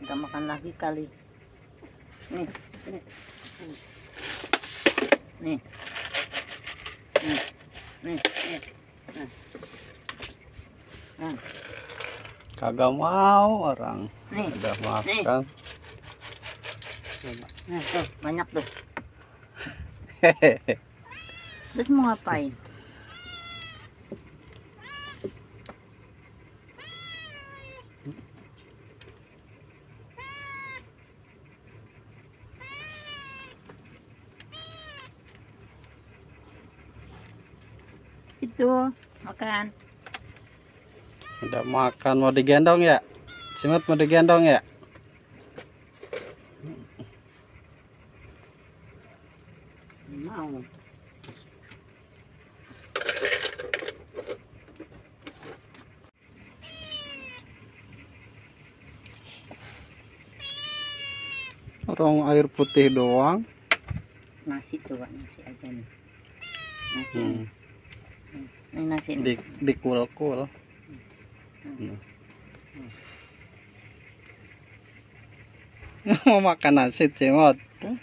Nggak makan lagi kali. Nih, nih, nih, nih, nih, nih. Nah. Kagak mau orang. Nih, udah makan. Nah, tuh banyak tuh. Terus mau ngapain? Itu makan. Udah makan, mau digendong ya? Cimut mau digendong ya? Mau. Orang air putih doang. Nasi tuh, Pak. Nasi aja nih. Nasi. Ini nasi nih. Dikul-kul. Mau makan nasi Cimot.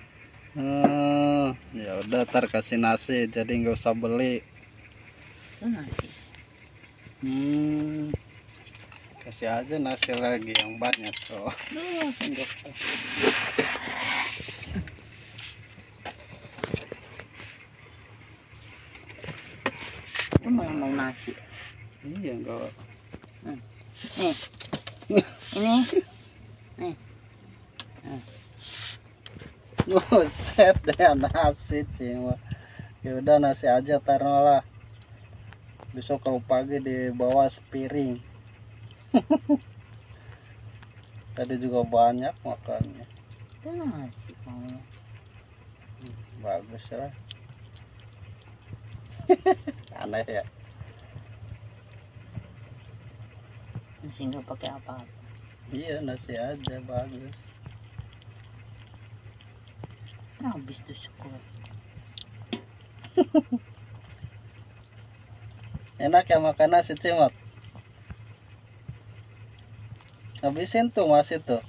Ya udah, ntar kasih nasi, jadi nggak usah beli. Nasi. Kasih aja nasi lagi yang banyak tuh. Sendok. Itu malah mau nasi. Iya enggak. Nih. Ini. Nih. Buset deh nasi Cimot. Ya udah nasi aja taruh lah. Besok kalau pagi dibawa sepiring. Tadi juga banyak makannya. Itu nasi mau. Bagus ya. Aneh ya. Nasi nggak pakai apa-apa. Iya, nasi aja bagus. Habis tuh syukur. Enak ya makan nasi Cimot. Habisin tuh masih tuh.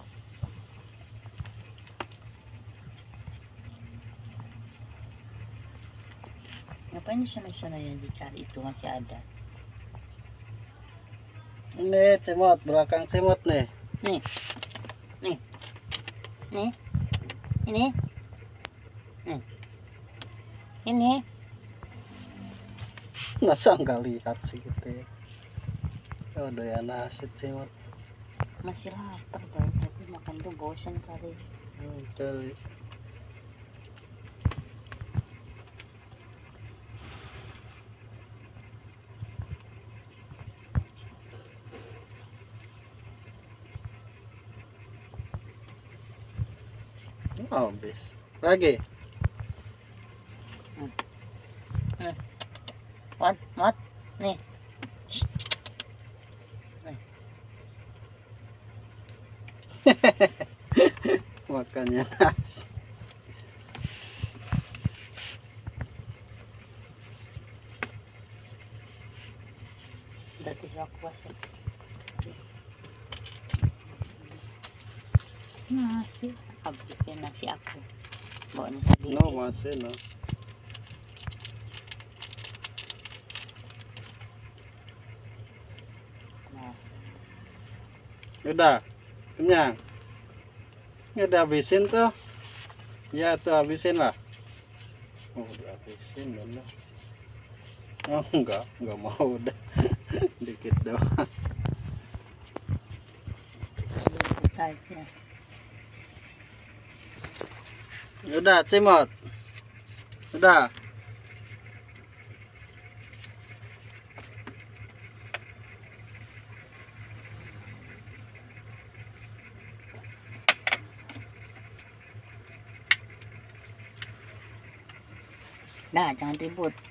Ngapain sana-sana yang dicari itu masih ada? Ini Cimot, belakang Cimot nih. Nih. Nih. Nih. Ini. Nih. Ini. Masa nggak lihat sih gitu ya. Oh, doyan nasi Cimot. Masih lapar tau, tapi makan tuh bosan kali. Kali. Habis. Lagi. Mat. Nih. Makannya nasi. Berarti suka puasa. Nasi. Habisnya nasi aku. Bawanya sendiri. No, masih no. Nah. Udah. Kenyang. Ini udah habisin tuh. Ya tuh habisin lah. Oh, udah habisin bener. Oh enggak mau udah. Dikit doang. Dikit aja. Udah Cimot. Udah. Nah, jangan ribut.